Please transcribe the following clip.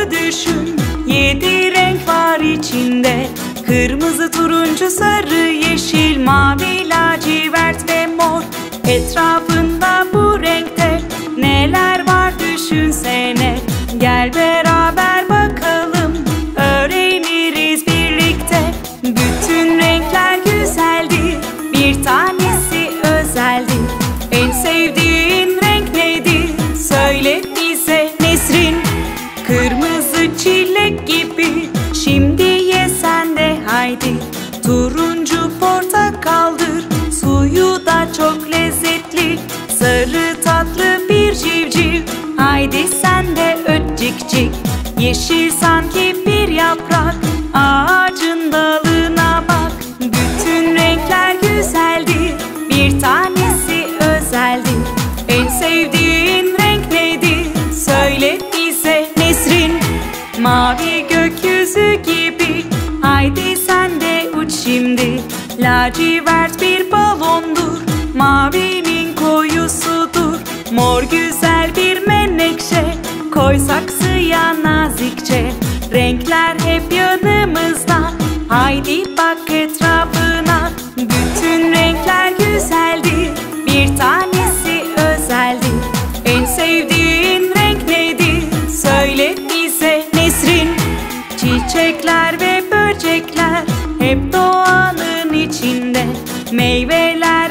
doğayı düşün. 7 renk var içinde. Kırmızı, turuncu, sarı, yeşil, mavi, lacivert ve mor. Etrafında bu renkte neler var düşünsene. Gel beraber bakalım, öğreniriz birlikte. Bütün renkler güzeldir, bir tanesi özeldir. En sevdiğin renk nedir? Söyle bize Nesrin. Kırmızı çilek gibi, şimdi ye sen de haydi. Turuncu portakaldır, suyu da çok lezzetli. Sarı tatlı bir civciv, haydi sen de öt cik cik. Yeşil sanki bir yaprak, ağacın dalına bak. Bütün renkler güzeldir, bir tanesi özeldir. En sevdiğin renk nedir? Söyle bize Nesrin. Mavi gökyüzü gibi, haydi sen de uç şimdi. Lacivert bir balondur, mavinin koyusudur. Mor güzel bir menekşe, koy saksıya nazikçe. Renkler hep yanımızda, haydi bak etrafına. Bütün renkler güzeldir, bir tanesi özeldir. En sevdiğin renk nedir? Söyle bize Nesrin. Çiçekler ve böcekler hep doğanın içinde. Meyveler